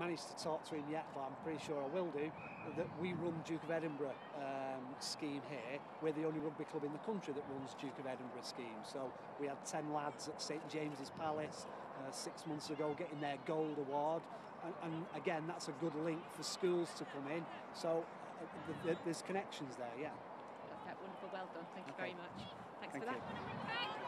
managed to talk to him yet, but I'm pretty sure I will do, that we run Duke of Edinburgh scheme here. We're the only rugby club in the country that runs Duke of Edinburgh scheme. So we had 10 lads at St James's Palace 6 months ago getting their gold award. And again, that's a good link for schools to come in. So there's connections there, yeah. Perfect, wonderful, well done. Thank you very much. Thanks for that. You.